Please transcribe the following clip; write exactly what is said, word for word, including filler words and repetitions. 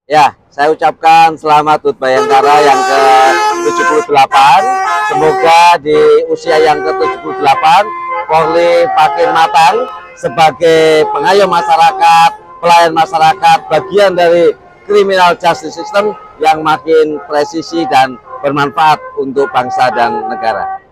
Ya, saya ucapkan selamat Hut Bayangkara yang ke tujuh puluh delapan. Semoga di usia yang ke tujuh puluh delapan, Polri makin matang sebagai pengayom masyarakat, pelayan masyarakat, bagian dari criminal justice system yang makin presisi dan bermanfaat untuk bangsa dan negara.